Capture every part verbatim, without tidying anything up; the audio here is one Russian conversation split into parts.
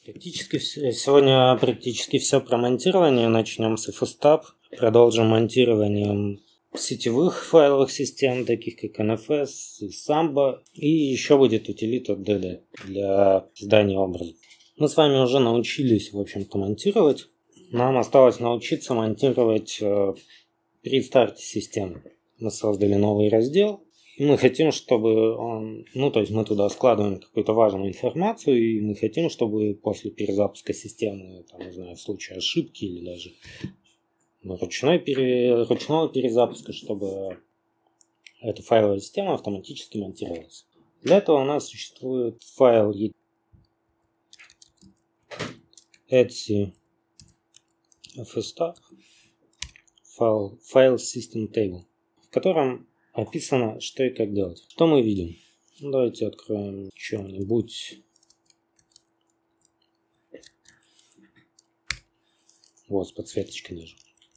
Практически все, сегодня практически все про монтирование. Начнем с эф эс тап, продолжим монтированием сетевых файловых систем, таких как эн эф эс и самбо, и еще будет утилита ди ди для создания образов. Мы с вами уже научились, в общем-то, монтировать. Нам осталось научиться монтировать э, при старте системы. Мы создали новый раздел. И мы хотим, чтобы он, ну, то есть мы туда складываем какую-то важную информацию, и мы хотим, чтобы после перезапуска системы, там, не знаю, в случае ошибки или даже ручной пере, ручного перезапуска, чтобы эта файловая система автоматически монтировалась. Для этого у нас существует файл etc эф эс тап, файл, файл system table, в котором описано, что и как делать. Что мы видим? Ну, давайте откроем что-нибудь. Вот, с подсветочкой даже.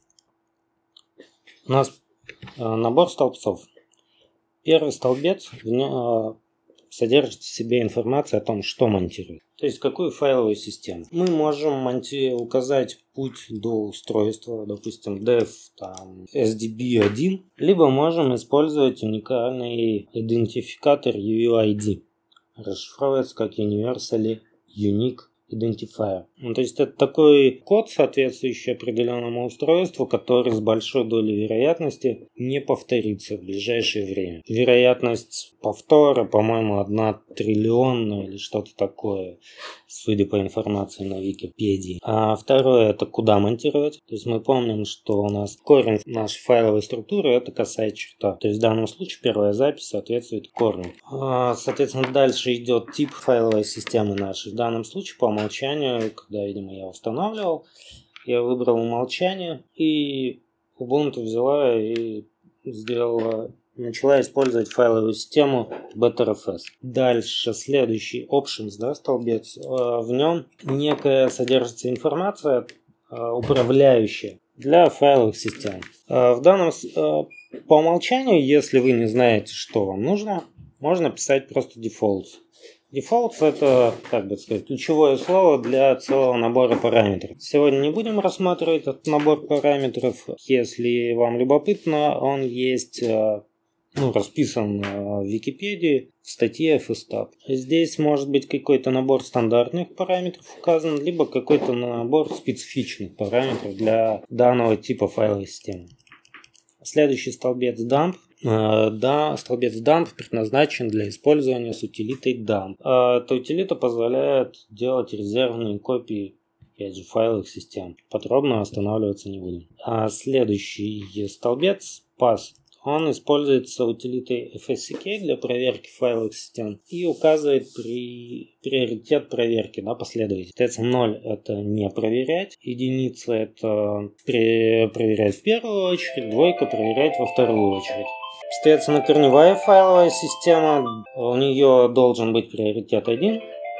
У нас э, набор столбцов. Первый столбец в нем, э, содержит в себе информацию о том, что монтировать. То есть, какую файловую систему. Мы можем монти- указать путь до устройства, допустим, dev там, эс ди би один, либо можем использовать уникальный идентификатор ю ай ди. Расшифровывается как Universally Unique Identifier. Ну, то есть это такой код, соответствующий определенному устройству, который с большой долей вероятности не повторится в ближайшее время. Вероятность повтора, по-моему, одна триллионная или что-то такое, судя по информации на Википедии. А второе — это куда монтировать. То есть мы помним, что у нас корень нашей файловой структуры — это косая черта. То есть в данном случае первая запись соответствует корню. А, соответственно, дальше идет тип файловой системы нашей. В данном случае по умолчанию, когда, видимо, я устанавливал, я выбрал умолчание, и Ubuntu взяла и сделала, начала использовать файловую систему Btrfs. Дальше следующий options, да, столбец. В нем некая содержится информация, управляющая для файловых систем. В данном, по умолчанию, если вы не знаете, что вам нужно, можно писать просто defaults. Defaults — это, как бы сказать, ключевое слово для целого набора параметров. Сегодня не будем рассматривать этот набор параметров. Если вам любопытно, он есть, ну, расписан в Википедии в статье эф эс тап. Здесь может быть какой-то набор стандартных параметров указан, либо какой-то набор специфичных параметров для данного типа файловой системы. Следующий столбец dump. Да, столбец dump предназначен для использования с утилитой dump. Эта утилита позволяет делать резервные копии, опять же, файловых систем. Подробно останавливаться не будем. А следующий столбец pass. Он используется утилитой эф эс си кей для проверки файловых систем и указывает при... приоритет проверки, да, последовательность. Соответственно, ноль — это не проверять, единица — это при... проверять в первую очередь, двойка — проверять во вторую очередь. Соответственно, корневая файловая система, у нее должен быть приоритет один,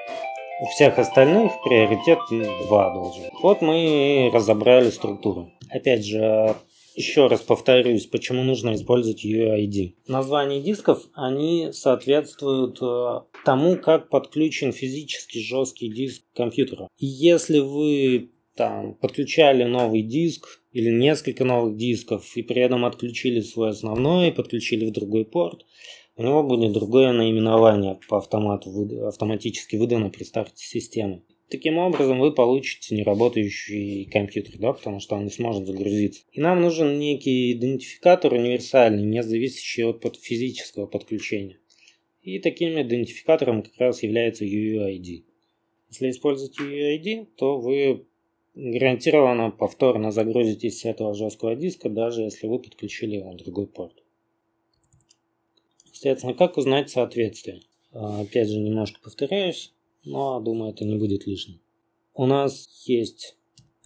у всех остальных приоритет два должен. Вот мы и разобрали структуру. Опять же, еще раз повторюсь, почему нужно использовать ю ай ди. Названия дисков, они соответствуют э, тому, как подключен физически жесткий диск к компьютеру. И если вы там подключали новый диск или несколько новых дисков и при этом отключили свой основной, подключили в другой порт, у него будет другое наименование по автомату, автоматически выдано при старте системы. Таким образом, вы получите неработающий компьютер, да, потому что он не сможет загрузиться. И нам нужен некий идентификатор универсальный, не зависящий от под физического подключения. И таким идентификатором как раз является ю ай ди. Если использовать ю ай ди, то вы гарантированно повторно загрузитесь с этого жесткого диска, даже если вы подключили его на другой порт. Соответственно, как узнать соответствие? Опять же, немножко повторяюсь, но думаю, это не будет лишним. У нас есть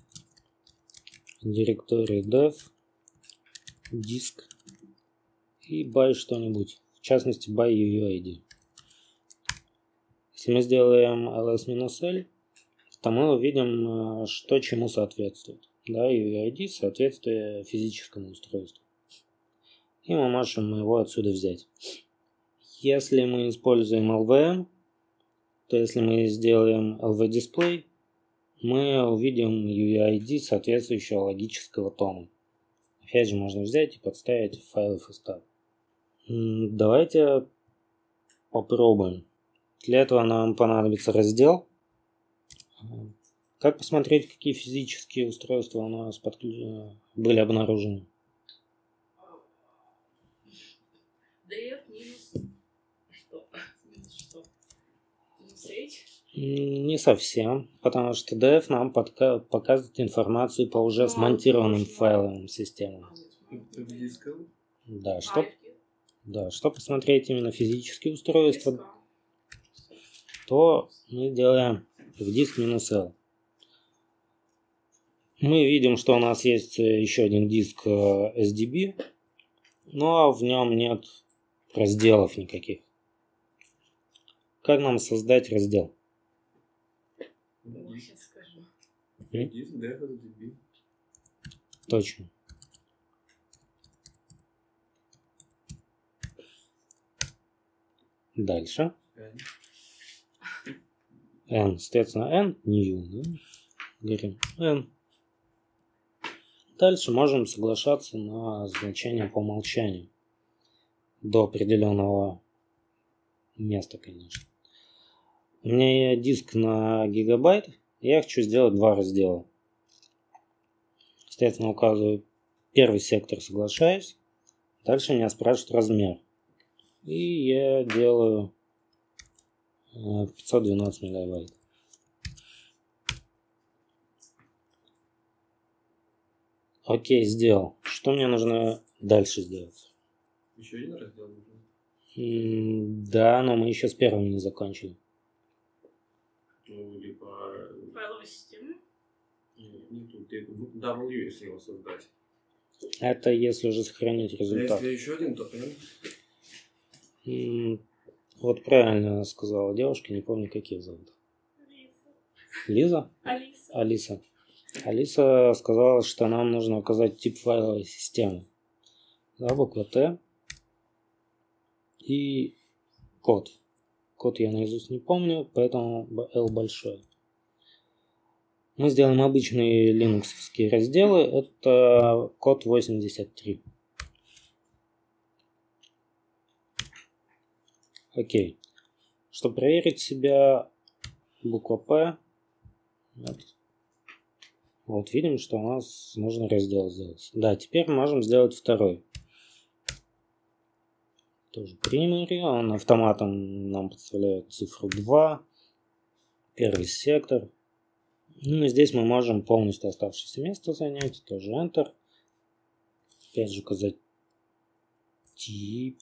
директория dev, диск и by что-нибудь, в частности by ю ай ди. Если мы сделаем ls-l, то мы увидим, что чему соответствует. Да, ю ай ди соответствие физическому устройству. И мы можем его отсюда взять. Если мы используем эл ви эм, то если мы сделаем эл ви Display, мы увидим ю ай ди соответствующего логического тома. Опять же, можно взять и подставить в файл эф эс ти. Давайте попробуем. Для этого нам понадобится раздел. Как посмотреть, какие физические устройства у нас подклю... были обнаружены? df минус что? Минус что? Минус h? Не совсем, потому что df нам подка... показывает информацию по уже смонтированным файловым системам. Да, что... да, чтобы посмотреть именно физические устройства, то мы делаем fdisk минус l. Мы видим, что у нас есть еще один диск эс ди би, но в нем нет разделов никаких. Как нам создать раздел? Сейчас скажу. Точно. Дальше. N, соответственно, N, new, да? Говорим N. Дальше можем соглашаться на значение по умолчанию. До определенного места, конечно. У меня есть диск на гигабайт. Я хочу сделать два раздела. Соответственно, указываю первый сектор, соглашаюсь. Дальше меня спрашивают размер. И я делаю пятьсот двенадцать мегабайт. Окей, сделал. Что мне нужно дальше сделать? Еще один раздел нужен? Да, но мы еще с первым не закончили. Ну, либо... Файловая система? Нет, не тут. W, если его создать. Это если уже сохранить А результат. если еще один, то N. Вот правильно сказала девушка, не помню, как ее зовут. Лиза. Лиза? Алиса. Алиса. Алиса сказала, что нам нужно указать тип файловой системы. Да, буква Т. И код. Код я наизусть не помню, поэтому L большой. Мы сделаем обычные линуксовские разделы. Это код восемьдесят три. Окей. Чтобы проверить себя, буква П. Вот. Вот видим, что у нас нужно раздел сделать. Да, теперь можем сделать второй. Тоже primary. Он автоматом нам подставляет цифру два. Первый сектор. Ну и здесь мы можем полностью оставшееся место занять. Тоже Enter. Опять же указать тип.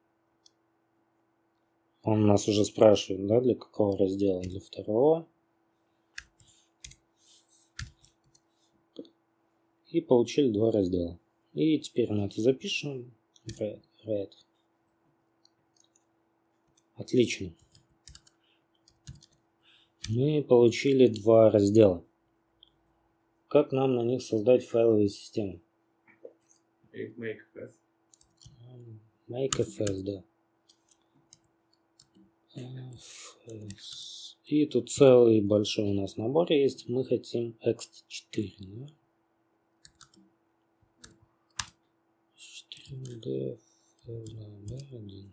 Он нас уже спрашивает, да, для какого раздела? Для второго. И получили два раздела. И теперь мы это запишем. Red. Отлично. Мы получили два раздела. Как нам на них создать файловые системы? MakeFS. MakeFS, да. И тут целый большой у нас набор есть. Мы хотим экс четыре, да? четыре дэ один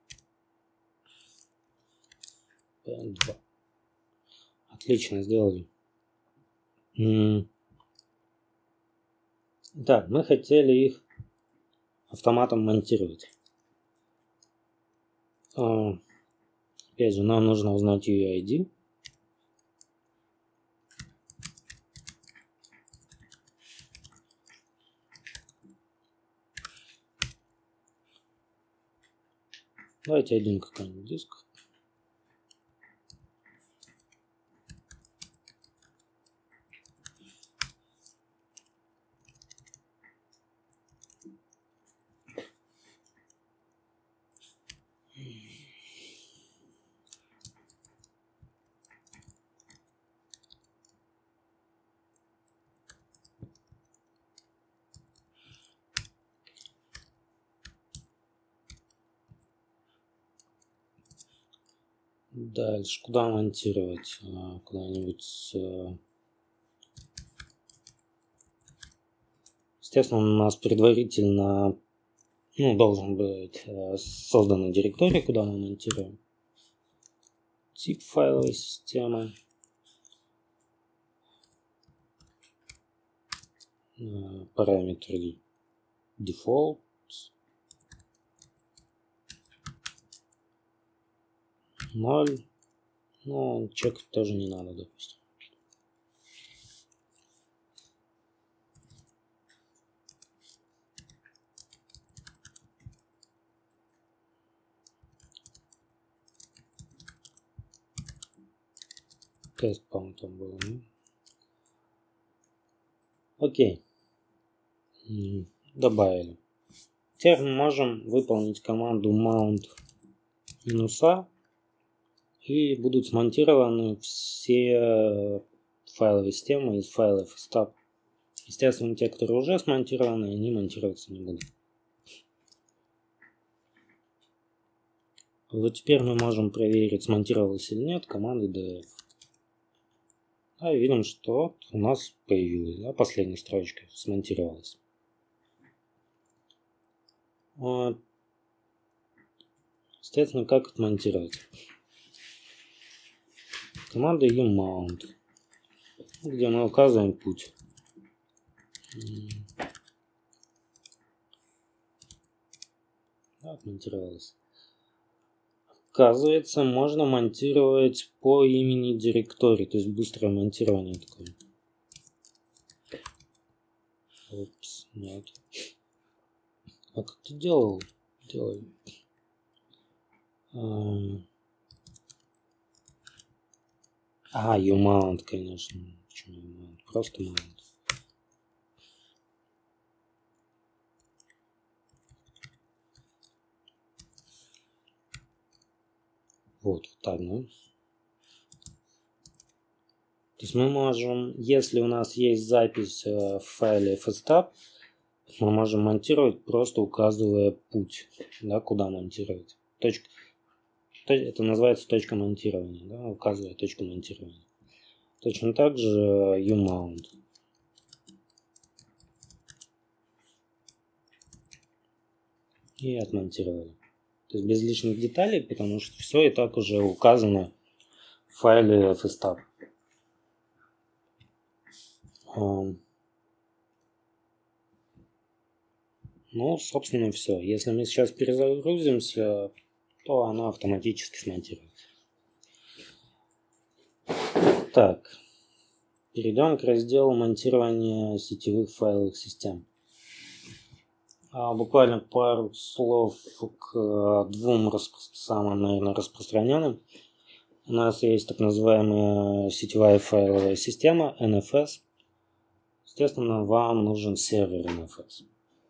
пэ два. Отлично, сделали. Так, мы хотели их автоматом монтировать. Опять же, нам нужно узнать ю ай ди. Давайте один какой-нибудь диск. Дальше, куда монтировать? Куда-нибудь Естественно, у нас предварительно ну, должен быть э, создана директория, куда мы монтируем. Тип файловой системы. Э, параметры default. ноль. Ну, чекать тоже не надо, допустим. Тест, по-моему, там был. Ну? Окей. Добавили. Теперь мы можем выполнить команду mount -a, и будут смонтированы все файловые системы из файлов stub. Естественно, те, которые уже смонтированы, они монтироваться не будут. Вот теперь мы можем проверить, смонтировалось или нет командой df. А видим, что вот у нас появилась, да, последняя строчка, смонтировалась. Вот. Естественно, как отмонтировать? Команда umount, где мы указываем путь. Отмонтировалось. Оказывается, можно монтировать по имени директории, то есть быстрое монтирование такое. Опс, нет. А как ты делал? Делай. А, umount, конечно. Почему umount? Просто mount. Вот так, да? То есть мы можем, если у нас есть запись в файле fstub, мы можем монтировать, просто указывая путь, да, куда монтировать. Точка. Это называется точка монтирования, да, указывая точку монтирования. Точно так же umount. И отмонтировали. То есть без лишних деталей, потому что все и так уже указано в файле fstub. Ну, собственно, все. Если мы сейчас перезагрузимся, то она автоматически смонтируется. Так, перейдем к разделу монтирования сетевых файловых систем. А, буквально пару слов к двум самым, наверное, распространенным. У нас есть так называемая сетевая файловая система эн эф эс. Естественно, вам нужен сервер эн эф эс.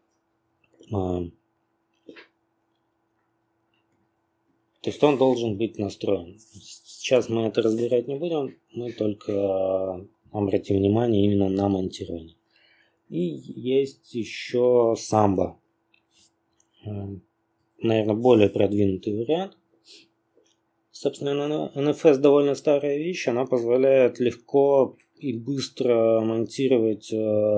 То есть он должен быть настроен. Сейчас мы это разбирать не будем, мы только обратим внимание именно на монтирование. И есть еще Samba. Наверное, более продвинутый вариант. Собственно, эн эф эс довольно старая вещь, она позволяет легко и быстро монтировать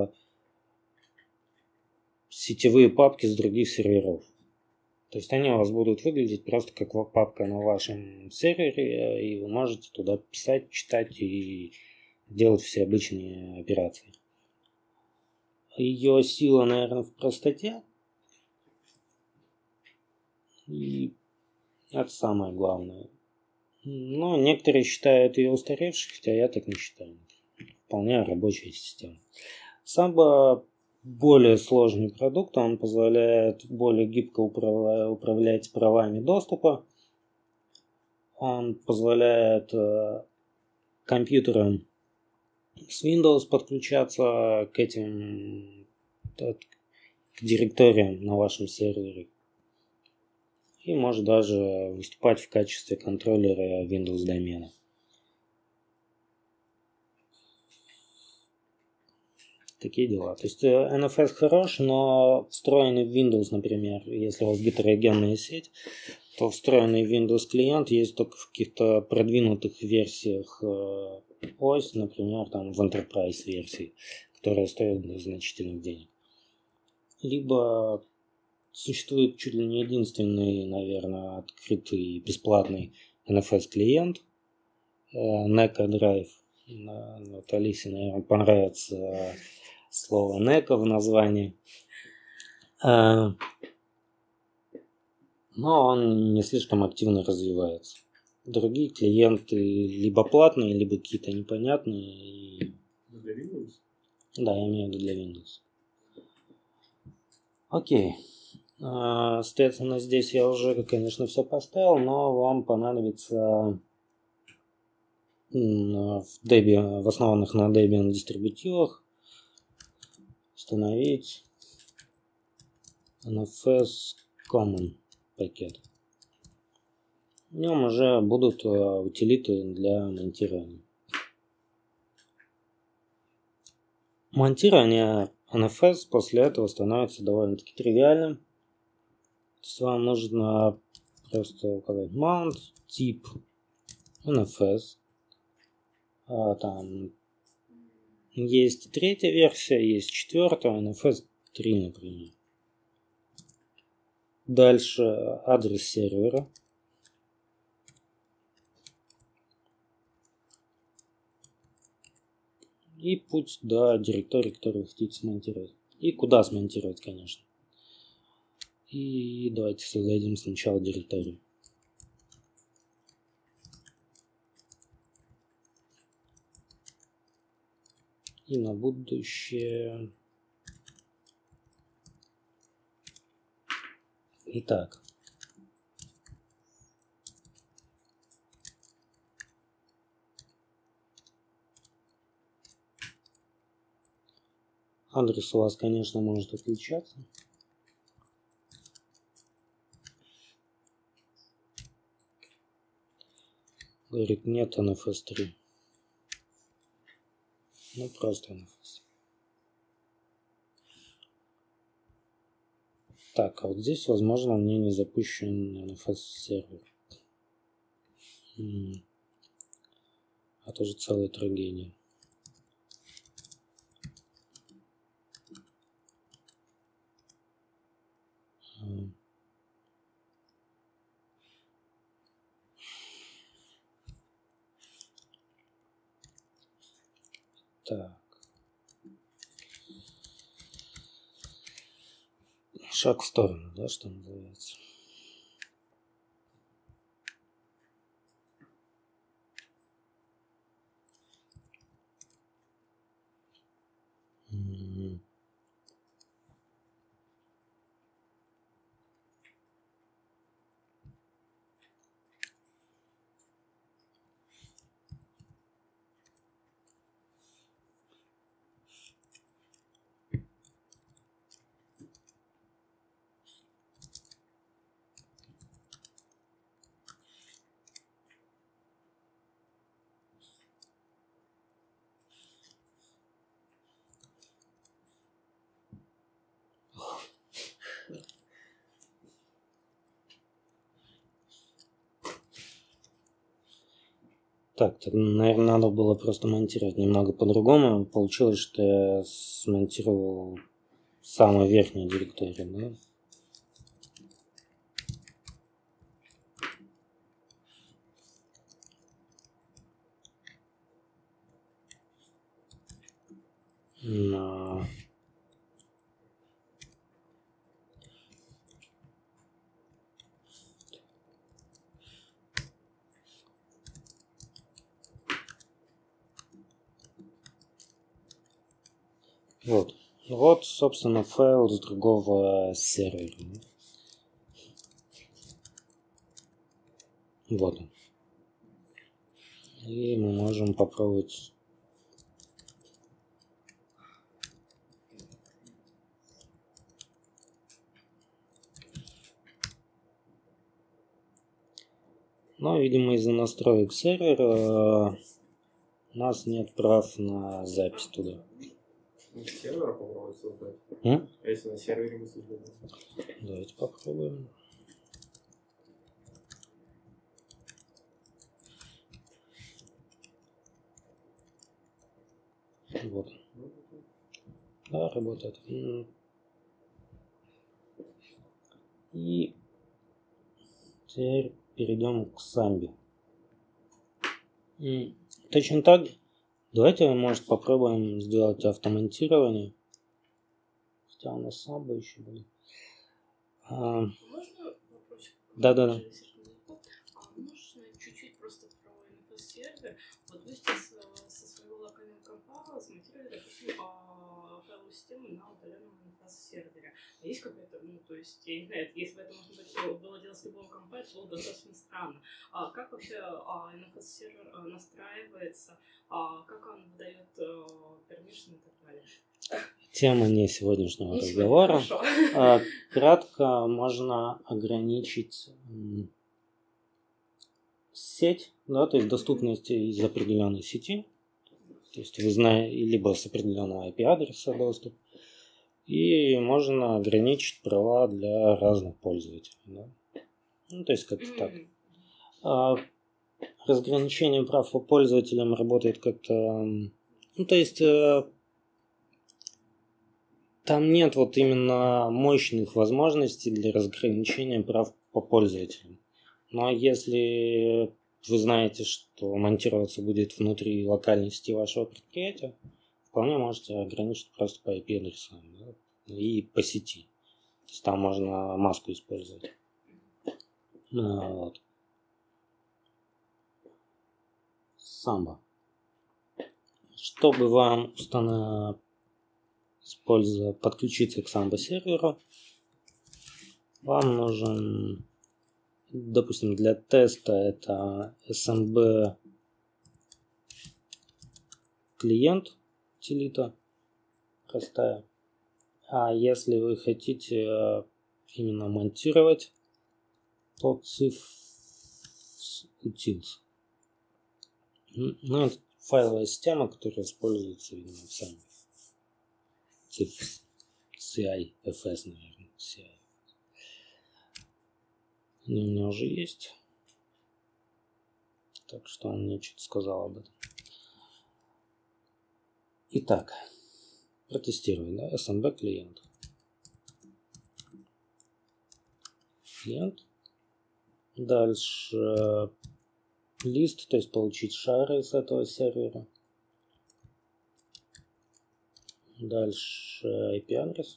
сетевые папки с других серверов. То есть они у вас будут выглядеть просто как папка на вашем сервере, и вы можете туда писать, читать и делать все обычные операции. Ее сила, наверное, в простоте. И это самое главное. Но некоторые считают ее устаревшей, хотя я так не считаю. Вполне рабочая система. Samba более сложный продукт, он позволяет более гибко управлять правами доступа. Он позволяет э, компьютерам с Windows подключаться к этим к директориям на вашем сервере. И может даже выступать в качестве контроллера Windows домена. Такие дела. То есть эн эф эс хорош, но встроенный в Windows, например, если у вас гетерогенная сеть, то встроенный в Windows клиент есть только в каких-то продвинутых версиях о эс, например, там в Enterprise версии, которая стоит значительных денег. либо существует чуть ли не единственный, наверное, открытый бесплатный эн эф эс-клиент Neko Drive. Вот Алисе, наверное, понравится слово Neko в названии. Но он не слишком активно развивается. Другие клиенты либо платные, либо какие-то непонятные. Для Windows? Да, я имею в виду для Windows. Окей. Соответственно, здесь я уже, конечно, все поставил, но вам понадобится в Debian, в основанных на Debian дистрибутивах установить эн эф эс Common пакет. В нем уже будут утилиты для монтирования. Монтирование эн эф эс после этого становится довольно-таки тривиальным. То есть вам нужно просто указать mount, тип эн эф эс. А, там есть третья версия, есть четвертая, эн эф эс три, например. Дальше адрес сервера. И путь до директории, которую вы хотите смонтировать. И куда смонтировать, конечно. И давайте создадим сначала директорию. И на будущее. Итак. Адрес у вас, конечно, может отличаться. Говорит, нет эн эф эс три. Ну, просто эн эф эс. Так, а вот здесь, возможно, у меня не запущен эн эф эс сервер. А тоже целая трагедия. Так. Шаг в сторону, да, что называется. М-м. Так, наверное, надо было просто монтировать немного по-другому. Получилось, что я смонтировал самую верхнюю директорию, да? На... Вот. Вот, собственно, файл с другого сервера. Вот он. И мы можем попробовать. Но, видимо, из-за настроек сервера у нас нет прав на запись туда. Сервера попробовать создать. М? А если на сервере мы создадим? Давайте попробуем. Вот. Да, работает. И теперь перейдем к самбе. И точно так, давайте, может, попробуем сделать автомонтирование. Хотя у нас самбо еще будет. А, Можно вопросик? Да-да-да. А можно чуть-чуть просто про эн эф эс-сервер? Вот вы сейчас э, со своего локального компа смонтировали, допустим, а, файловую систему на удаленном эн эф эс-сервере. А есть какая-то, ну, то есть, я не знаю, если бы это можно быть, было делать с любого компа, это было достаточно странно. А как вообще а, эн эф эс-сервер а, настраивается? А как он выдает пермишн и так далее? Тема не сегодняшнего Не разговора. сегодня, А, кратко можно ограничить м, сеть, да, то есть доступность из определенной сети. То есть вы знаете, либо с определенного ай пи-адреса доступ. И можно ограничить права для разных пользователей. Да? Ну, то есть как-то так. А, разграничение прав по пользователям работает как-то... Ну, то есть... Там нет вот именно мощных возможностей для разграничения прав по пользователям. Но если вы знаете, что монтироваться будет внутри локальной сети вашего предприятия, вполне можете ограничить просто по ай пи-адресам, да, и по сети. То есть там можно маску использовать. Вот. Самбо. Чтобы вам установить, используя, подключиться к самбо серверу, вам нужен, допустим, для теста это эс эм би клиент утилита простая. А если вы хотите именно монтировать, то циф утилс. Ну, это файловая система, которая используется, видимо, в самбо. си ай эф эс, наверное. си ай. Они у меня уже есть. Так что он мне что-то сказал об этом. Итак, протестируем, да, эс эм би клиент. Клиент. Дальше лист, то есть получить шары с этого сервера. Дальше ай пи-адрес.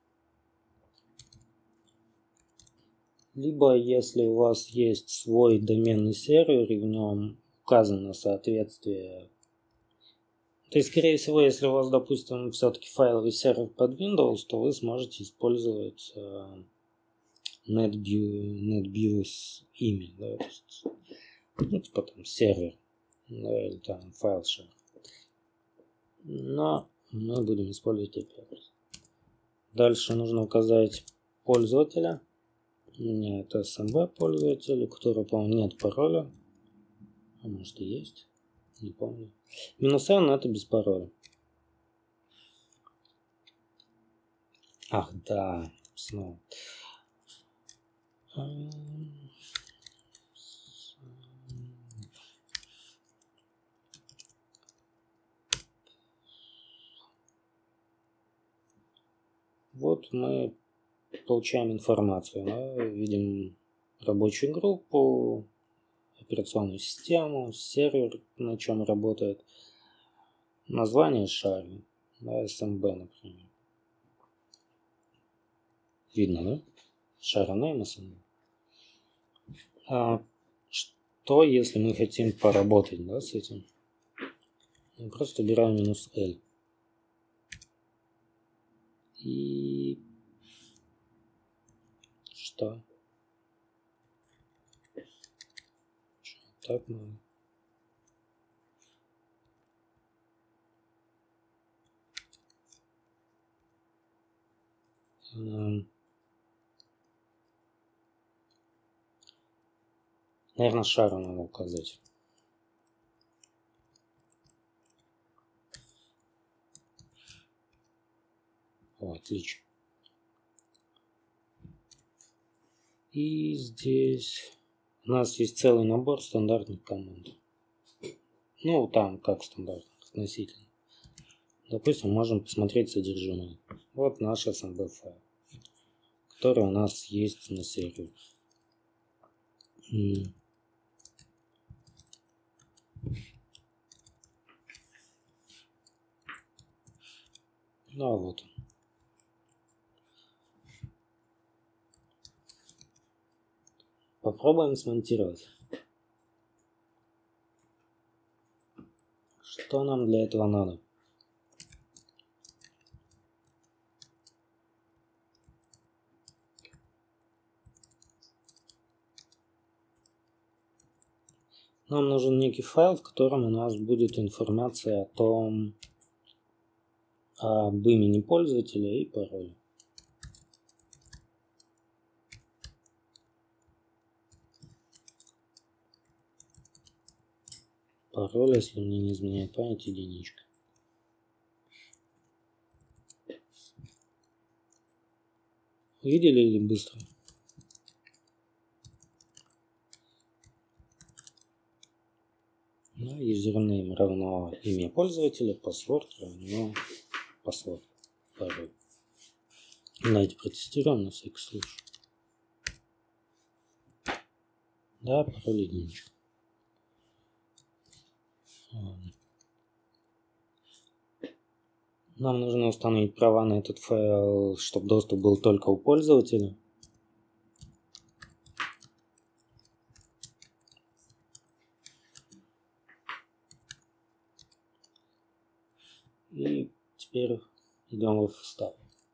Либо, если у вас есть свой доменный сервер, и в нем указано соответствие. То есть, скорее всего, если у вас, допустим, все-таки файловый сервер под Windows, то вы сможете использовать э, NetBIOS имя. Да, то есть, ну, типа там сервер, да, или там файл share. Но мы будем использовать ай пи-адрес. Дальше нужно указать пользователя. У меня это эс эм би пользователь, у которого, по-моему, нет пароля. А может и есть. Не помню. Минус N это без пароля. Ах, да. Снова. Вот мы получаем информацию. Да? Видим рабочую группу, операционную систему, сервер, на чем работает, название шара, да, эс эм би, например. Видно, да? Share name эс эм би. А что, если мы хотим поработать, да, с этим? Мы просто убираем минус L. И что? Так надо. Наверное, шару надо указать. О, отлично. И здесь у нас есть целый набор стандартных команд. Ну, там как стандартных относительно. Допустим, можем посмотреть содержимое. Вот наш эс эм би файл, которые у нас есть на сервере. Ну а вот он. Попробуем смонтировать. Что нам для этого надо? Нам нужен некий файл, в котором у нас будет информация о том, об имени пользователя и пароле. Пароль, если мне не изменяет память, единичка. Видели или быстро? Ну, username равно имя пользователя, password равно password, пароль. Давайте протестируем на всякий случай. Да, пароль единичка. Нам нужно установить права на этот файл, чтобы доступ был только у пользователя. И теперь идем в став.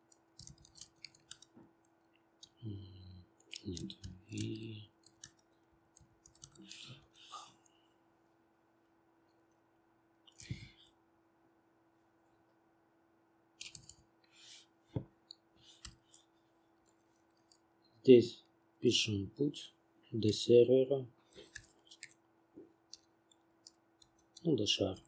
Нет. И... Здесь пишем путь до сервера, ну, до шара.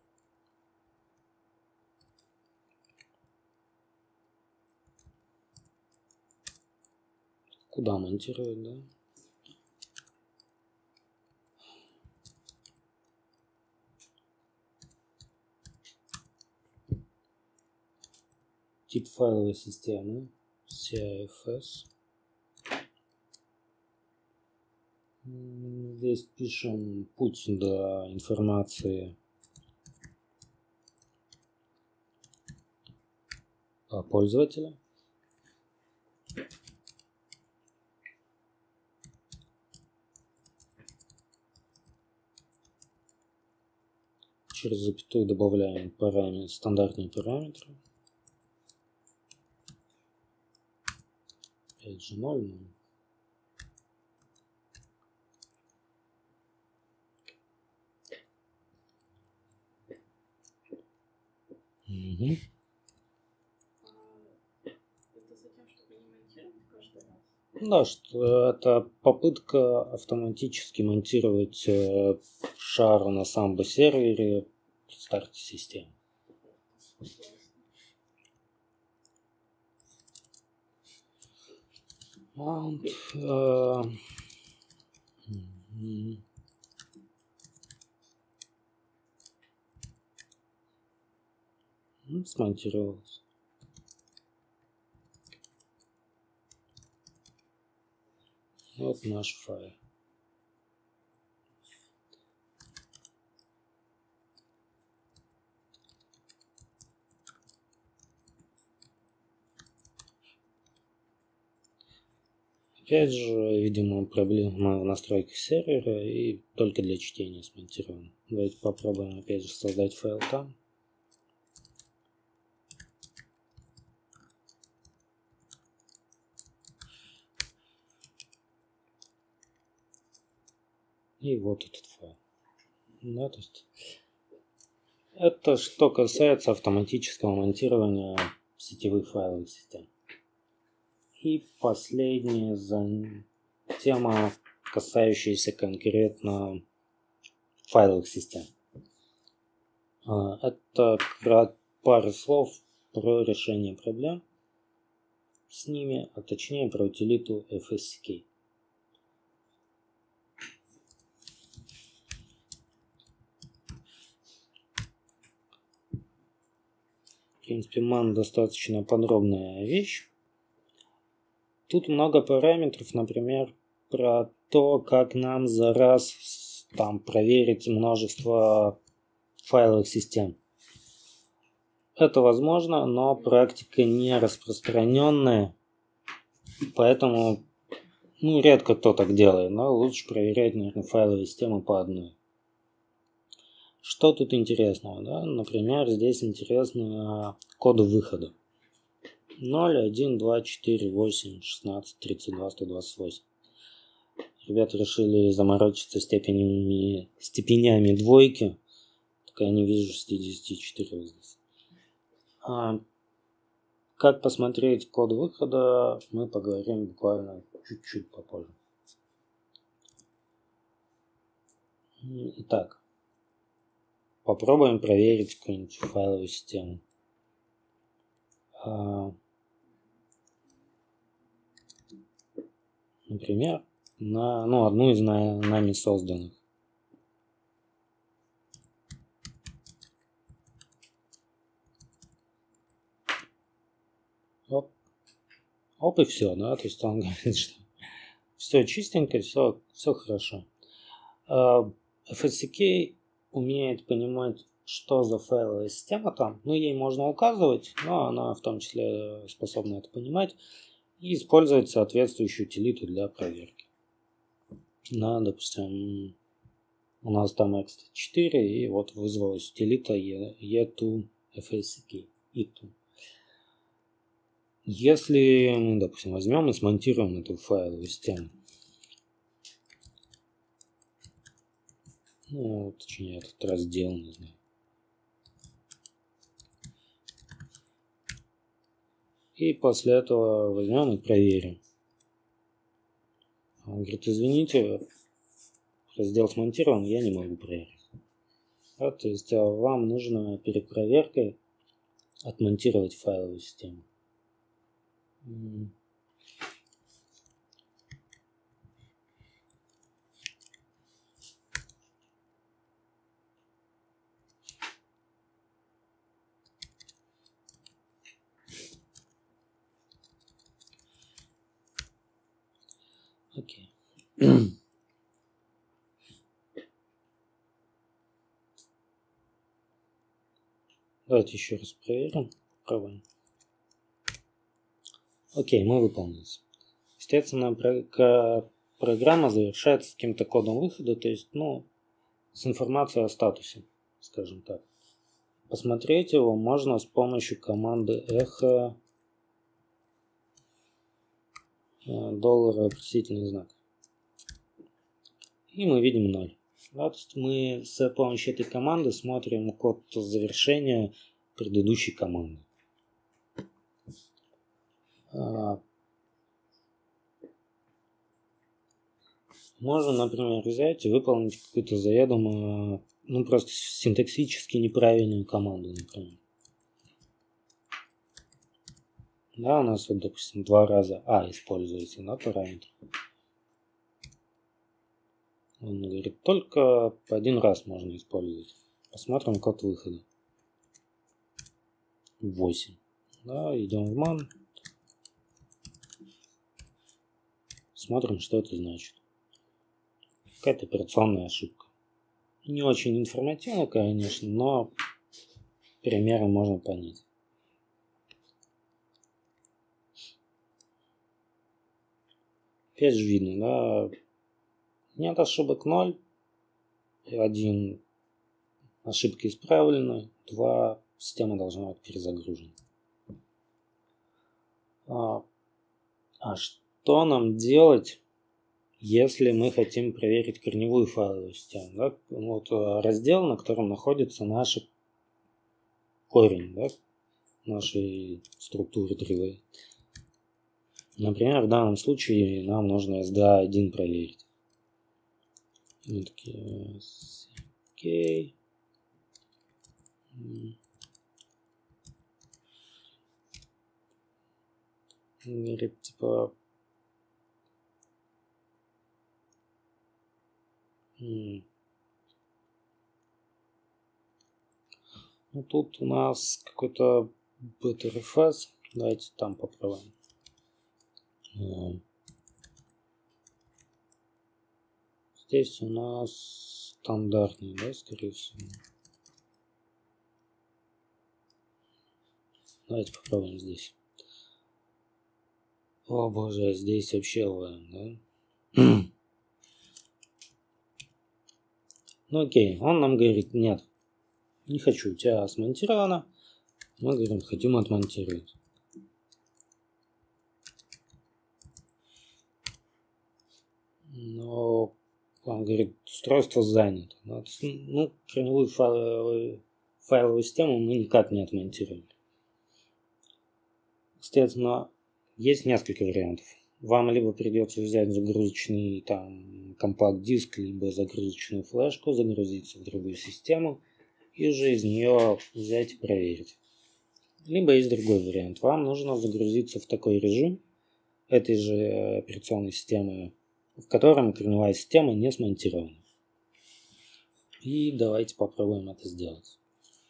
Куда монтировать, да? Тип файловой системы си ай эф эс. Здесь пишем путь до информации о пользователе. Через запятую добавляем параметры, стандартные параметры. Опять же ноль. Угу. Это затем, чтобы не монтировать каждый раз? Да, что это попытка автоматически монтировать э, шар на самбо сервере при старте системы. Mount, э, угу. Ну, смонтировалось. Вот наш файл. Опять же, видимо, проблема в настройках сервера и только для чтения смонтирован. Давайте попробуем опять же создать файл там. И вот этот файл. Да, то есть это что касается автоматического монтирования сетевых файловых систем. И последняя тема, касающаяся конкретно файловых систем. Это пара слов про решение проблем с ними, а точнее про утилиту эф эс си кей. В принципе, ман достаточно подробная вещь. Тут много параметров, например, про то, как нам за раз там проверить множество файловых систем. Это возможно, но практика не распространенная, поэтому ну, редко кто так делает, но лучше проверять, наверное, файловые системы по одной. Что тут интересного? Да? Например, здесь интересно код выхода. ноль, один, два, четыре, восемь, шестнадцать, тридцать два, сто двадцать восемь. Ребята решили заморочиться степенями, степенями двойки. Только я не вижу шестьдесят четыре здесь. А, как посмотреть код выхода, мы поговорим буквально чуть-чуть попозже. Итак, попробуем проверить какую-нибудь файловую систему. А, например, на ну, одну из на, нами созданных. Оп. Оп, и все, да, то есть он говорит, что все чистенько, все, все хорошо. эф эс си кей умеет понимать, что за файловая система там, ну, ей можно указывать, но она в том числе способна это понимать и использовать соответствующую утилиту для проверки. На, допустим, у нас там экс четыре, и вот вызвалась утилита и ту эф эс си кей. и ту. Если мы, допустим, возьмем и смонтируем эту файловую систему, ну, точнее, этот раздел, не знаю. И после этого возьмем и проверим. Он говорит, извините, раздел смонтирован, я не могу проверить. Да, то есть вам нужно перед проверкой отмонтировать файловую систему. Окей. Давайте еще раз проверим. Пробуем. Окей, мы выполнили. Естественно, программа завершается каким-то кодом выхода, то есть, ну, с информацией о статусе, скажем так. Посмотреть его можно с помощью команды echo доллар вопросительный знак. И мы видим ноль. Да, то есть мы с помощью этой команды смотрим код завершения предыдущей команды. Можно, например, взять и выполнить какую-то заведомо, ну, просто синтаксически неправильную команду, например. Да, у нас вот, допустим, два раза а используется, да, параметр. Он говорит, только один раз можно использовать. Посмотрим код выхода. восемь. Да, идем в ман. Смотрим, что это значит. Какая-то операционная ошибка. Не очень информативно, конечно, но примеры можно понять. Опять же видно, да, нет ошибок ноль, один ошибки исправлены, два система должна быть перезагружена. А, а что нам делать, если мы хотим проверить корневую файловую систему? Да? Вот раздел, на котором находится наш корень, да, нашей структуры три. Например, в данном случае нам нужно эс ди эй один проверить. Мы такие, окей. Говорит, типа, ну тут у нас какой-то бэ тэ эр эф эс. Давайте там попробуем. Здесь у нас стандартный, да, скорее всего. Давайте попробуем здесь. О боже, здесь вообще лайн, да? Ну окей, он нам говорит, нет, не хочу, у тебя смонтировано. Мы говорим, хотим отмонтировать. Но он говорит, устройство занято. Ну, корневую файловую, файловую систему мы никак не отмонтируем. Соответственно, есть несколько вариантов. Вам либо придется взять загрузочный там компакт-диск, либо загрузочную флешку, загрузиться в другую систему и уже из нее взять и проверить. Либо есть другой вариант. Вам нужно загрузиться в такой режим этой же операционной системы, в котором корневая система не смонтирована. И давайте попробуем это сделать.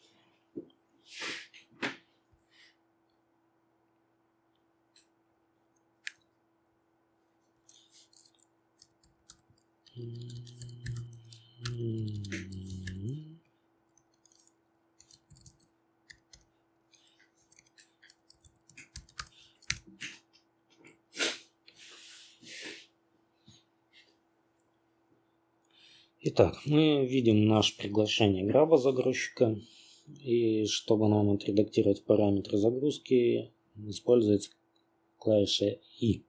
Итак, мы видим наше приглашение граба загрузчика. И чтобы нам отредактировать параметры загрузки, используется клавиша И.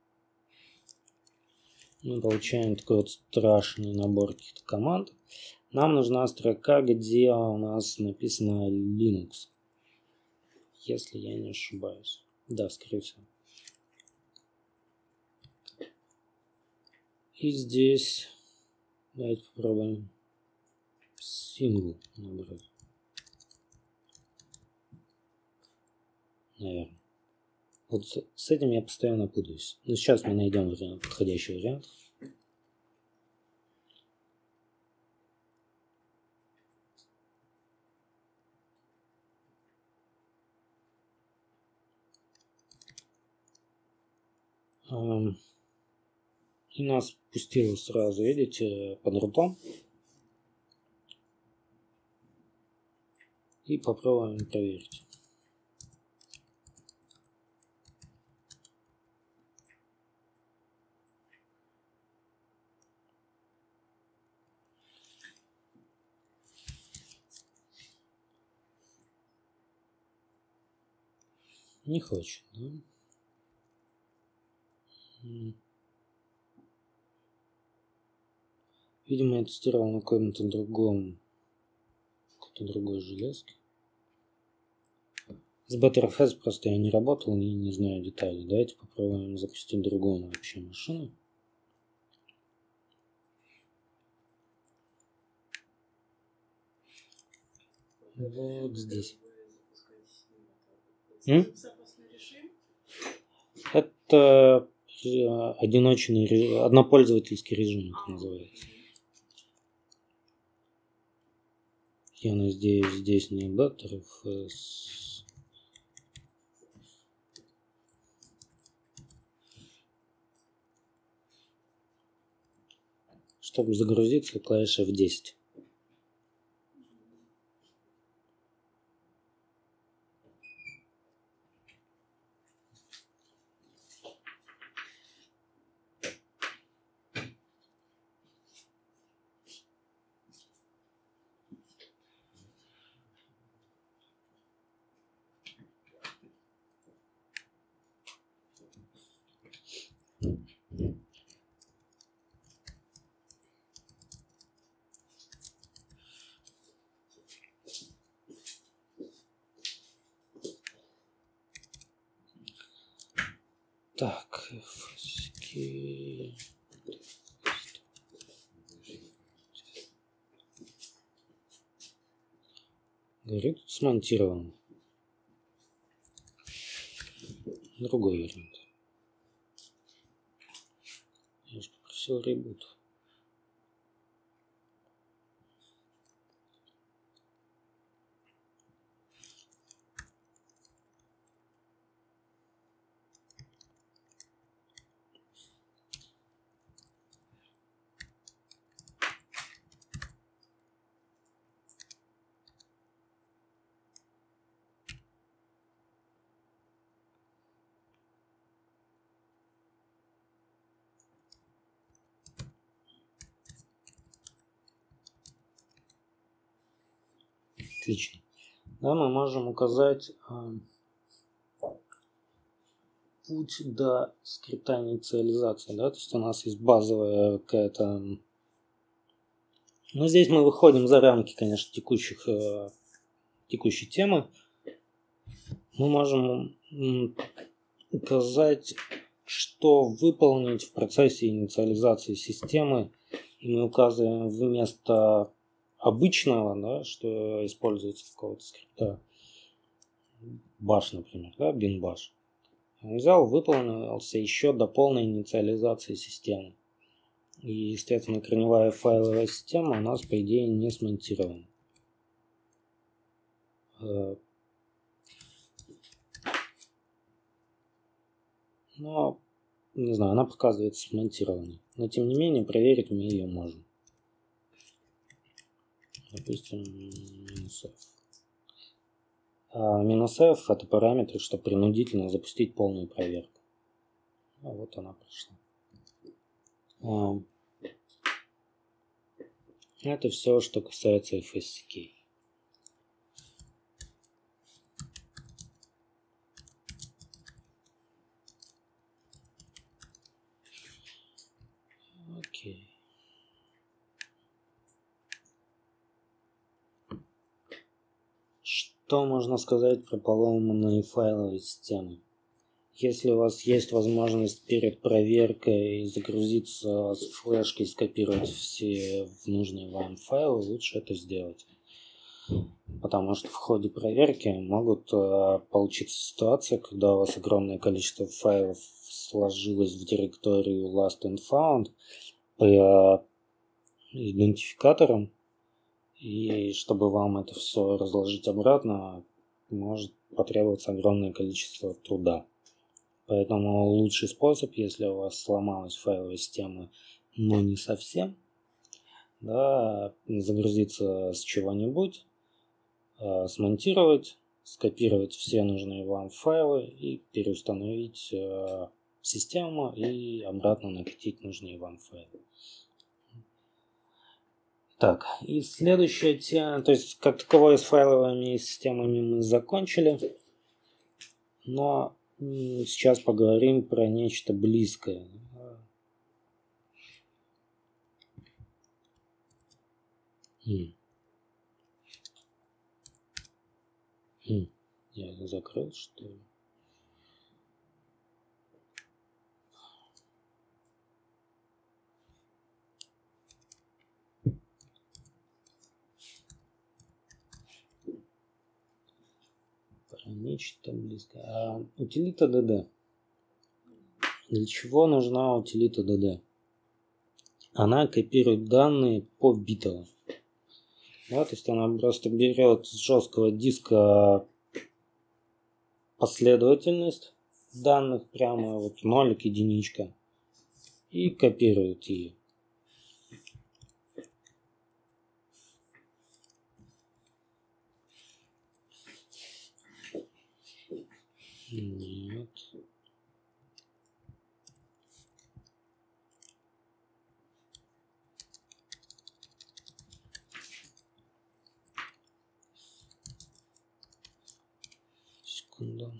Мы получаем такой вот страшный набор каких-то команд. Нам нужна строка, где у нас написано Linux. Если я не ошибаюсь. Да, скорее всего. И здесь давайте попробуем сингл набрать. Наверное. Вот с этим я постоянно путаюсь. Но сейчас мы найдем вариант, подходящий вариант. И нас пустило сразу, видите, под рутом. И попробуем проверить. Не хочет, да? Видимо, я тестировал на каком-то другом, какой-то другой железке. С Btrfs просто я не работал, не, не знаю деталей. Давайте попробуем запустить другую вообще машину. Вот здесь. М? Это одиночный режим, однопользовательский режим это называется. Я надеюсь, здесь не Btrfs. Чтобы загрузиться, клавиша эф десять. Так, фски. Говорит, смонтирован. Другой вариант. Я же попросил ребут. Отлично. Да, мы можем указать э, путь до скрипта инициализации. Да? То есть у нас есть базовая какая-то... Ну, здесь мы выходим за рамки, конечно, текущих, э, текущей темы. Мы можем м, указать, что выполнить в процессе инициализации системы. И мы указываем вместо обычного, да, что используется какого-то скрипта, bash, например, да, bin bash. Он взял, выполнился еще до полной инициализации системы. И, естественно, корневая файловая система у нас, по идее, не смонтирована. Но, не знаю, она показывается смонтированной. Но, тем не менее, проверить мы ее можем. Допустим, минус F. А минус F это параметр, чтобы принудительно запустить полную проверку. А вот она прошла. А, это все, что касается эф эс си кей. Окей. Что можно сказать про поломанные файловые системы? Если у вас есть возможность перед проверкой загрузиться с флешки и скопировать все нужные вам файлы, лучше это сделать. Потому что в ходе проверки могут э, получиться ситуация, когда у вас огромное количество файлов сложилось в директорию Lost and Found по идентификаторам. И чтобы вам это все разложить обратно, может потребоваться огромное количество труда. Поэтому лучший способ, если у вас сломалась файловая система, но не совсем, да, загрузиться с чего-нибудь, э, смонтировать, скопировать все нужные вам файлы и переустановить э, систему и обратно накатить нужные вам файлы. Так, и следующая тема, то есть как таковое с файловыми системами мы закончили, но сейчас поговорим про нечто близкое. Хм. Хм. Я его закрыл, что ли? Нечто близкое. А, утилита ди ди. Для чего нужна утилита ди ди? Она копирует данные по битово. Да, то есть она просто берет с жесткого диска последовательность данных, прямо вот нолик, единичка, и копирует ее. Нет. Секунду.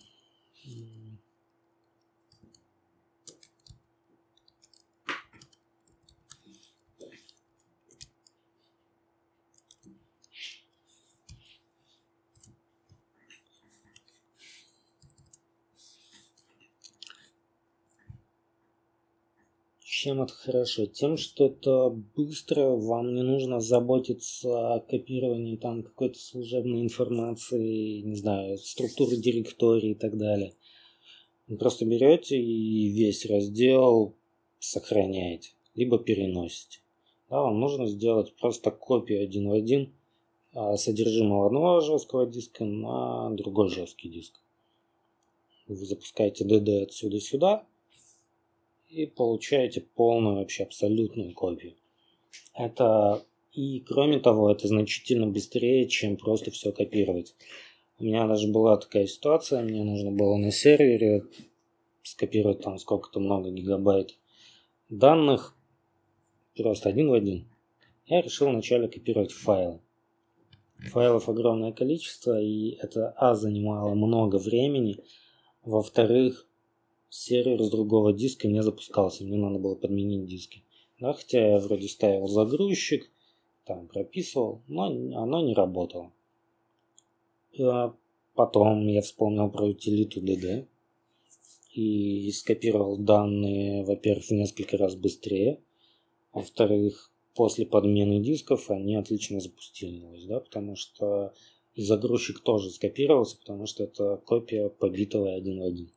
Чем это хорошо? Тем, что это быстро, вам не нужно заботиться о копировании там какой-то служебной информации, не знаю, структуры директории и так далее. Вы просто берете и весь раздел сохраняете, либо переносите. Да, вам нужно сделать просто копию один в один содержимого одного жесткого диска на другой жесткий диск. Вы запускаете ди ди отсюда сюда и получаете полную, вообще абсолютную копию. Это и, кроме того, это значительно быстрее, чем просто все копировать. У меня даже была такая ситуация, мне нужно было на сервере скопировать там сколько-то много гигабайт данных, просто один в один. Я решил вначале копировать файлы. файлов огромное количество, и это, а, занимало много времени, во-вторых, сервер с другого диска не запускался, мне надо было подменить диски. Да, хотя я вроде ставил загрузчик, там прописывал, но оно не работало. А потом я вспомнил про утилиту ди ди и скопировал данные, во-первых, в несколько раз быстрее, во-вторых, после подмены дисков они отлично запустились, да, потому что и загрузчик тоже скопировался, потому что это копия побитого один в один.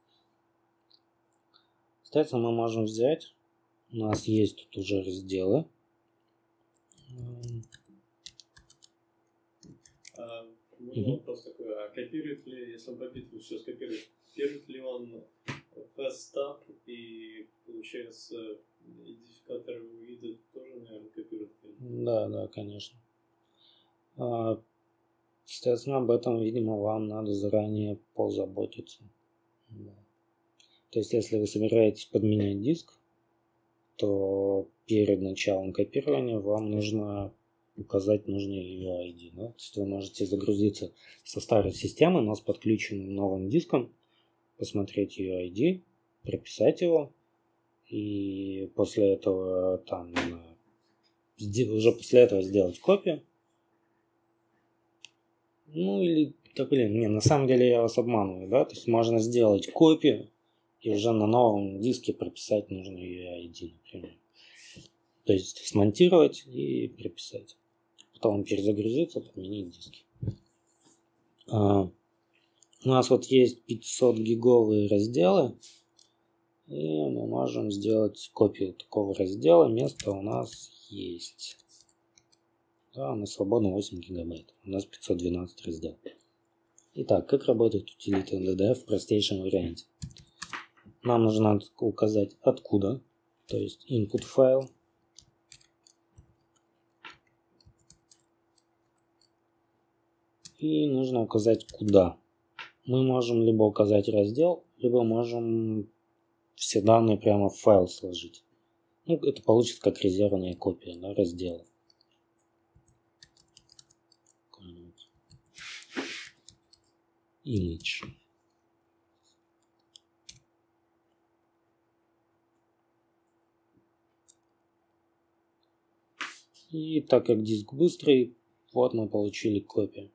Кстати, мы можем взять, у нас есть тут уже разделы. А, можно угу. вопрос такой, а копирует ли, если он побитый все скопирует, копирует ли он faststop и получается идентификатор вида тоже, наверное, копирует? Да, да, конечно. А, естественно, об этом, видимо, вам надо заранее позаботиться. Да. То есть, если вы собираетесь подменять диск, то перед началом копирования вам нужно указать нужный ю ай ди. Да? То есть вы можете загрузиться со старой системы, но с подключенным новым диском, посмотреть ю ай ди, прописать его, и после этого там уже после этого сделать копию. Ну или, да блин, не, на самом деле я вас обманываю, да, то есть можно сделать копию и уже на новом диске прописать нужный ю ай ди, например. То есть смонтировать и прописать. Потом перезагрузиться, подменить диски. А, у нас вот есть пятьсот гиговые разделы, и мы можем сделать копию такого раздела. Место у нас есть. Да, у нас свободно восемь гигабайт. У нас пятьсот двенадцать разделов. Итак, как работает утилита ди ди в простейшем варианте? Нам нужно указать откуда, то есть input файл. И нужно указать куда. Мы можем либо указать раздел, либо можем все данные прямо в файл сложить. Ну, это получится как резервная копия, да, раздела. Image. И так как диск быстрый, вот мы получили копию.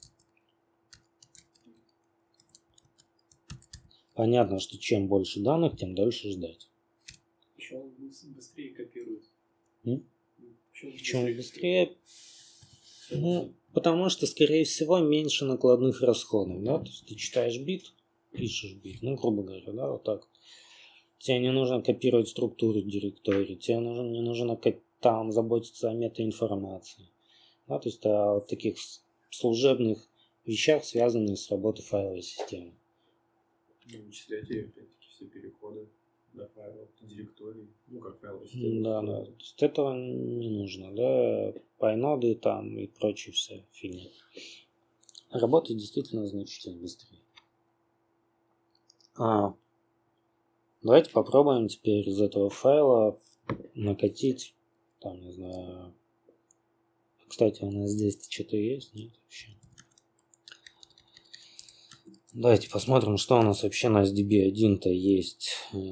Понятно, что чем больше данных, тем дольше ждать. Почему он быстрее копирует? М? Почему, Почему быстрее? Ну, потому что, скорее всего, меньше накладных расходов. Да? То есть ты читаешь бит, пишешь бит, ну, грубо говоря, да, вот так. Тебе не нужно копировать структуру директории, тебе нужно, не нужно там заботиться о метаинформации. Да? То есть о таких служебных вещах, связанных с работой файловой системы. Ну, вычислять и опять-таки все переходы до файлов, директории, ну как файловая система. Да, да. То есть этого не нужно, да, пайноды там и прочие все фигни. Работает действительно значительно быстрее. А, давайте попробуем теперь из этого файла накатить, там, не знаю, кстати, у нас здесь что-то есть, нет вообще. Давайте посмотрим, что у нас вообще на эс ди би один-то есть.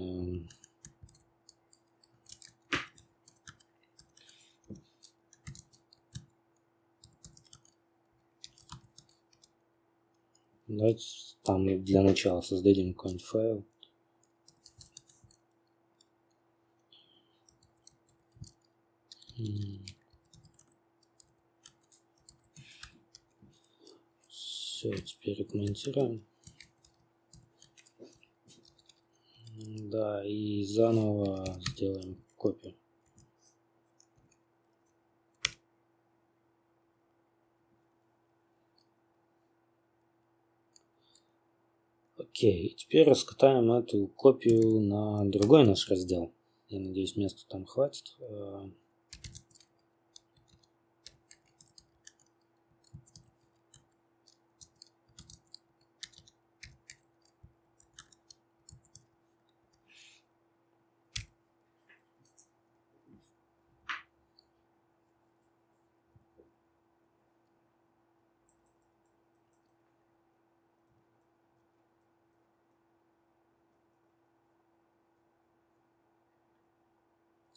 Давайте там для начала создадим какой-нибудь файл. Все, теперь отмонтируем. Да, и заново сделаем копию. Окей, теперь раскатаем эту копию на другой наш раздел. Я надеюсь, места там хватит.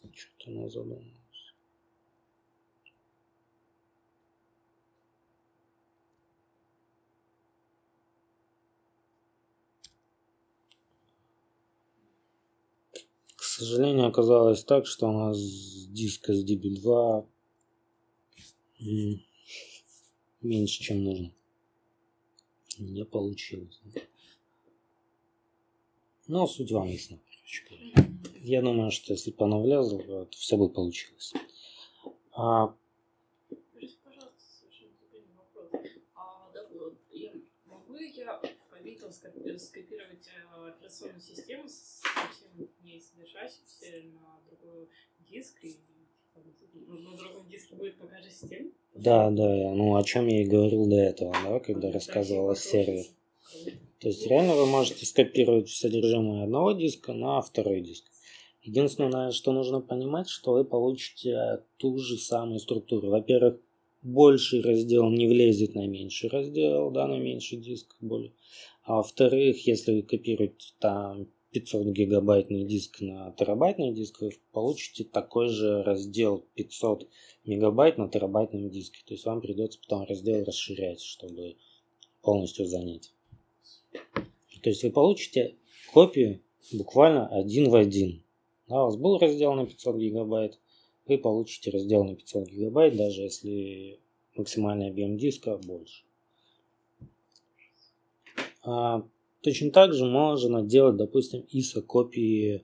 Что-то она задумалась. К сожалению, оказалось так, что у нас диск эс ди би два меньше, чем нужно. Не получилось. Но суть вам ясна. Я думаю, что если бы она влезла, то все бы получилось. А... Пожалуйста, совершенно законный вопрос. А, да, я, могу я по Windows скопировать операционную систему совсем не содержащуюся на другой диск, и на другом диске будет такая же система? Да, да, ну о чем я и говорил до этого, да, когда рассказывал о сервере. То есть реально вы можете скопировать содержимое одного диска на второй диск. Единственное, что нужно понимать, что вы получите ту же самую структуру. Во-первых, больший раздел не влезет на меньший раздел, да, на меньший диск. Более. А во-вторых, если вы копируете там пятьсот гигабайтный диск на терабайтный диск, вы получите такой же раздел пятьсот мегабайт на терабайтном диске. То есть вам придется потом раздел расширять, чтобы полностью занять. То есть вы получите копию буквально один в один. Да, у вас был раздел на пятьсот гигабайт, вы получите раздел на пятьсот гигабайт, даже если максимальный объем диска больше. А, точно так же можно делать, допустим, ай эс о-копии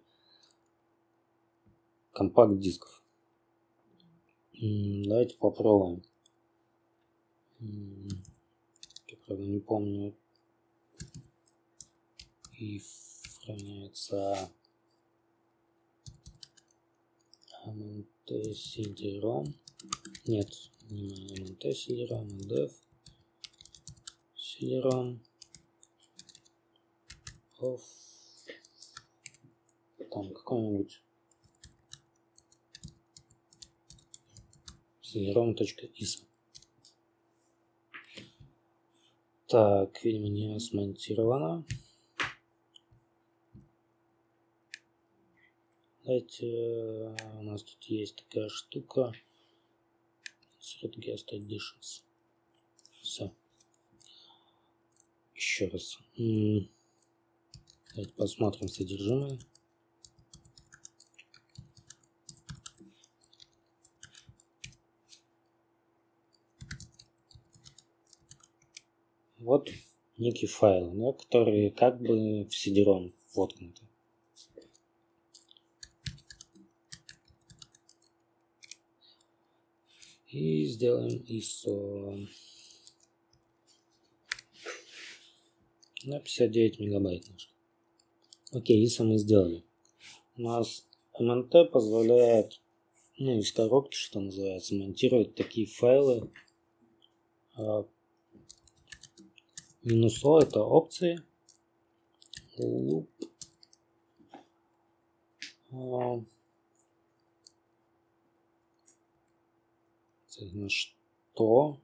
компакт-дисков. Давайте попробуем. Я, правда, не помню. If равняется mnt cd-rom. Нет, не mnt cd-rom, а dev cd-rom of там какой-нибудь cd-rom.isa. Так, видимо, не смонтировано. Давайте, у нас тут есть такая штука. Guest Editions. Все. Еще раз. Давайте посмотрим содержимое. Вот некий файл, да, который как бы в сидером воткнуты. И сделаем ай эс о на пятьдесят девять мегабайт. Окей, ай эс о мы сделали. У нас эм эн тэ позволяет, ну, из коробки, что называется, монтировать такие файлы. Минус О это опции. Loop. На что?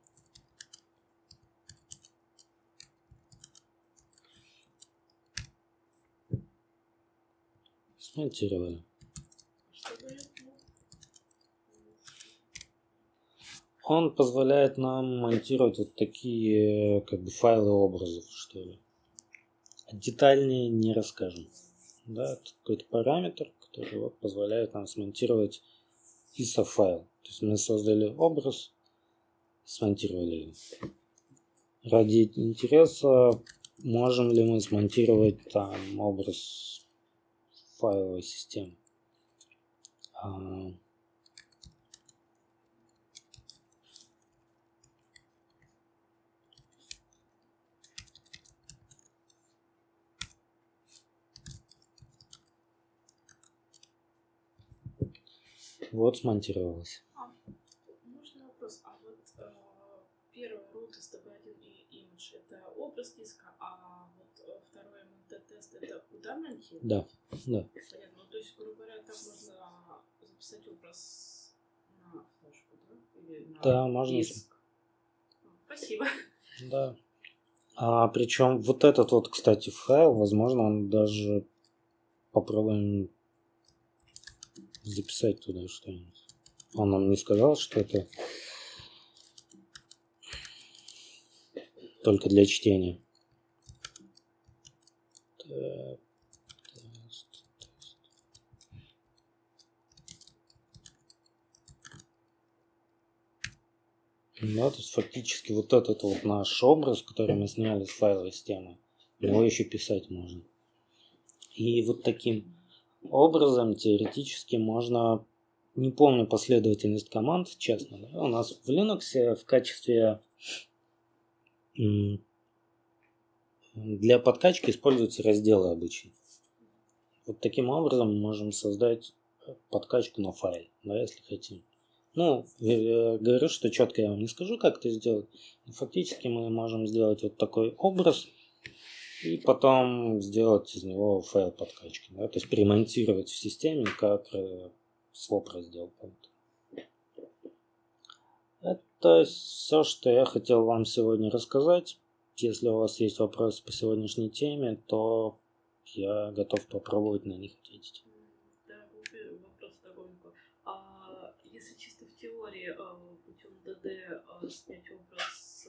Смонтировали. Он позволяет нам монтировать вот такие как бы файлы образов, что ли. Детальнее не расскажем. Да, это какой-то параметр, который вот позволяет нам смонтировать ай эс о файл. То есть мы создали образ, смонтировали его. Ради интереса, можем ли мы смонтировать там образ файловой системы. А... Вот смонтировалось. А, можно вопрос? А вот э, первый root эс ти би один и image это образ диска, а вот э, второй эм эн тэ-тест это куда монтировать? Да, да. Понятно. Ну, то есть, грубо говоря, так можно записать образ на флешку, да? Или на Да, можно. диск. Спасибо. Да. А причем вот этот вот, кстати, файл, возможно, он даже попробуем записать туда что-нибудь. Он нам не сказал, что это только для чтения. Так, тест, тест. Да, то есть фактически вот этот вот наш образ, который мы сняли с файловой системы, его еще писать можно. И вот таким образом теоретически можно, не помню последовательность команд, честно, да, у нас в Linux в качестве для подкачки используются разделы обычно. Вот таким образом мы можем создать подкачку на файл, да, если хотим. Ну, я говорю, что четко я вам не скажу, как это сделать. Но фактически мы можем сделать вот такой образ и потом сделать из него файл подкачки. Да? То есть перемонтировать в системе как своп раздел. Это все, что я хотел вам сегодня рассказать. Если у вас есть вопросы по сегодняшней теме, то я готов попробовать на них ответить. Да, вопрос догонку. А если чисто в теории путем ди ди снять образ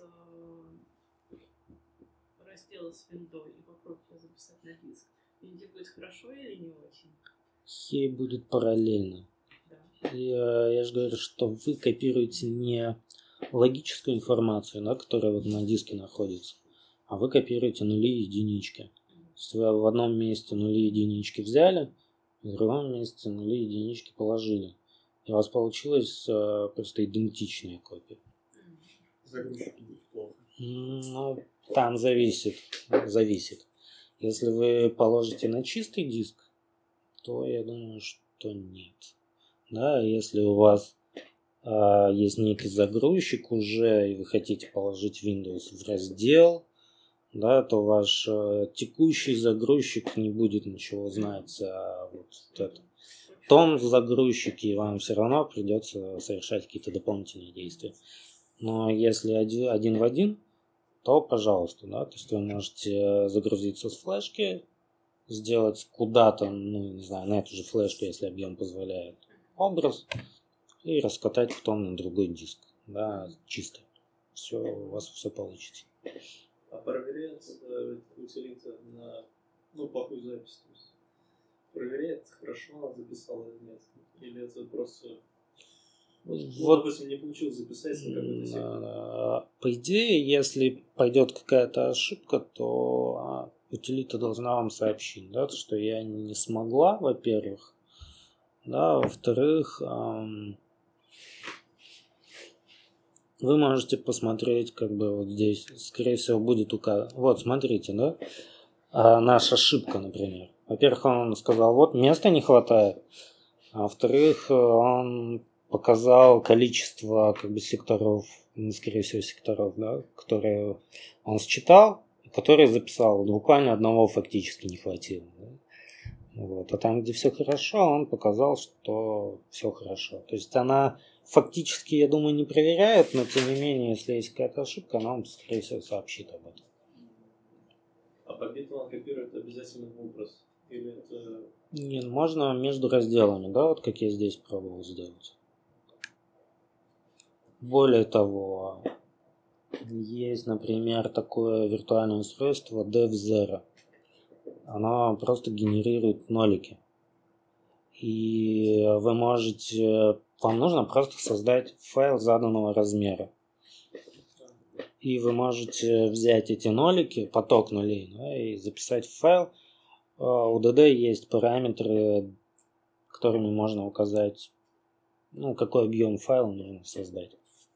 раздела с виндой и попробовать его записать на диск, винде будет хорошо или не очень? Ей будет параллельно. Да. Я, я же говорю, что вы копируете не логическую информацию, да, которая вот на диске находится, а вы копируете нули и единички. То есть вы в одном месте нули и единички взяли, в другом месте нули и единички положили. И у вас получилась э, просто идентичная копия. Загрузчики будет плохо. Ну, там зависит. Зависит. Если вы положите на чистый диск, то я думаю, что нет. Да, если у вас э, есть некий загрузчик уже, и вы хотите положить Windows в раздел, да, то ваш э, текущий загрузчик не будет ничего знать о вот этом. В том загрузчике вам все равно придется совершать какие-то дополнительные действия. Но если один, один в один, то пожалуйста, да, то есть вы можете загрузиться с флешки, сделать куда-то, ну, не знаю, на эту же флешку, если объем позволяет, образ, и раскатать потом на другой диск, да, чисто. Все, у вас все получится. А проверяет э, утилита на, ну, плохую запись? То есть проверяет, хорошо она записала или нет? Или это просто... Вот, ну, допустим, не получилось записать на какой-то сигнал? По идее, если пойдет какая-то ошибка, то утилита должна вам сообщить, да, что я не смогла, во-первых, да, во-вторых, эм, вы можете посмотреть, как бы вот здесь, скорее всего, будет указано. Вот, смотрите, да, а наша ошибка, например. Во-первых, он сказал, вот, места не хватает. А во-вторых, он показал количество, как бы, секторов, ну, скорее всего, секторов, да, которые он считал, которые записал. Буквально одного фактически не хватило. Да? Вот. А там, где все хорошо, он показал, что все хорошо. То есть она фактически, я думаю, не проверяет, но тем не менее, если есть какая-то ошибка, она вам, скорее всего, сообщит об этом. А по биту он копирует обязательно в образ? Или это... Нет, можно между разделами, да, вот как я здесь пробовал сделать. Более того, есть, например, такое виртуальное устройство DevZero. Оно просто генерирует нолики. И вы можете... Вам нужно просто создать файл заданного размера. И вы можете взять эти нолики, поток нулей, да, и записать в файл. У ди ди есть параметры, которыми можно указать, ну, какой объем файла нужно создать.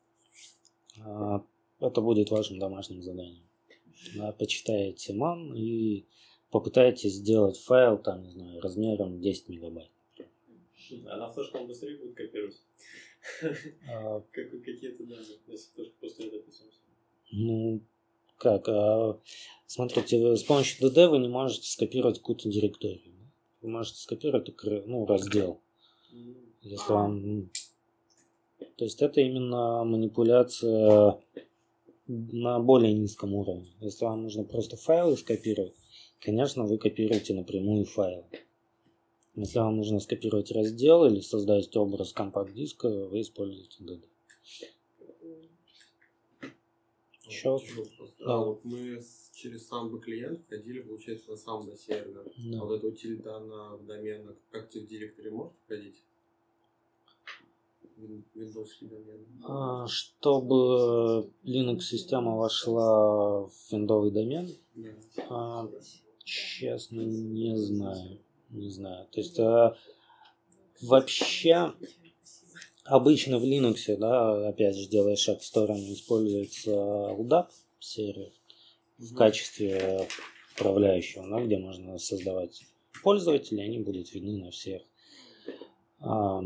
Это будет вашим домашним заданием. Почитаете ман и попытаетесь сделать файл, там, не знаю, размером десять мегабайт. А на флешку он быстрее будет копировать? Какие-то данные, если флешка после этого писать? Ну, как? Смотрите, с помощью ди ди вы не можете скопировать какую-то директорию. Вы можете скопировать, ну, раздел. Если вам... То есть это именно манипуляция на более низком уровне. Если вам нужно просто файлы скопировать, конечно, вы копируете напрямую файлы. Если вам нужно скопировать раздел или создать образ компакт-диска, вы используете ди ди. Еще? Да, вот мы через Samba клиент входили, получается, на Samba сервер. Да. А вот эта утилита на домен Active Directory может входить? Windows домен. А, чтобы Linux-система вошла в виндовый домен, Да. а, честно, не знаю. Не знаю. То есть а, вообще обычно в Linux, да, опять же, делая шаг в сторону, используется эл дап сервер в качестве управляющего, да, где можно создавать пользователей, они будут видны на всех а,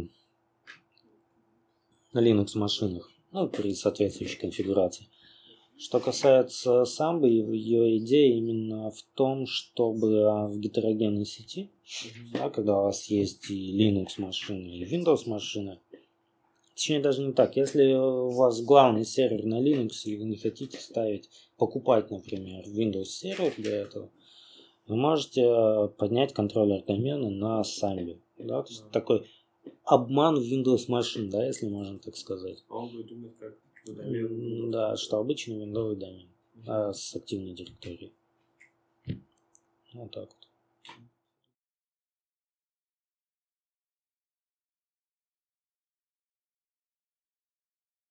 на Linux машинах, ну, при соответствующей конфигурации. Что касается Samba, ее идея именно в том, чтобы в гетерогенной сети, да, когда у вас есть и Linux машины, и Windows машины, точнее даже не так, если у вас главный сервер на Linux, и вы не хотите ставить, покупать, например, Windows сервер для этого, вы можете поднять контроллер домена на Samba. Да? То есть такой обман Windows машин, да, если можно так сказать. Он будет думать, как домен. Да, что обычный виндовый домен а, с активной директорией. Вот так вот.